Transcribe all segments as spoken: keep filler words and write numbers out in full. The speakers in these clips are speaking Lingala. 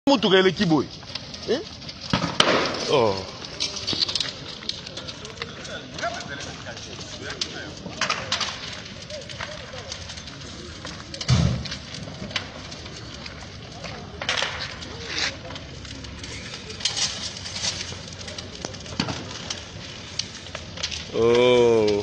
Mutuka eleki boy. Eh? Oh. Oh.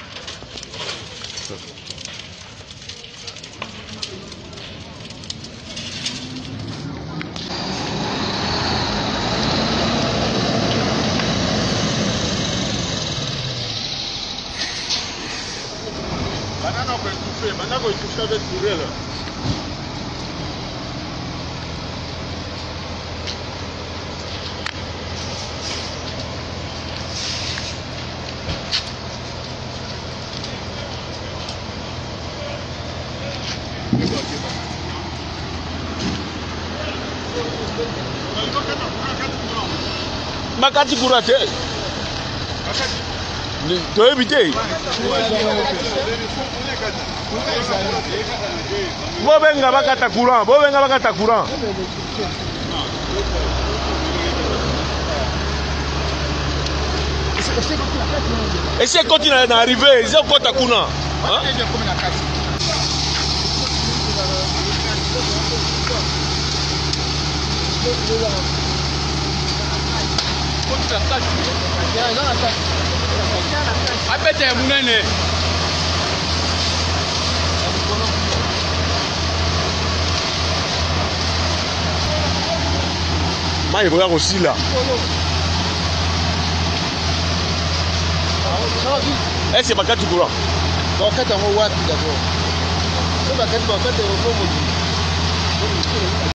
Banana kwa étouffé, banana kwa étouffé avec touré là. Makati kurate. To éviter. Bobenga bakata courant, bobenga bakata courant. Et c'est continue à arriver, ils ont compte à courant. Hein? Apete munene. Moi, il regarde aussi là. Eh, c'est Bakati courant. Bakati en haut, d'abord. C'est Bakati, Bakati,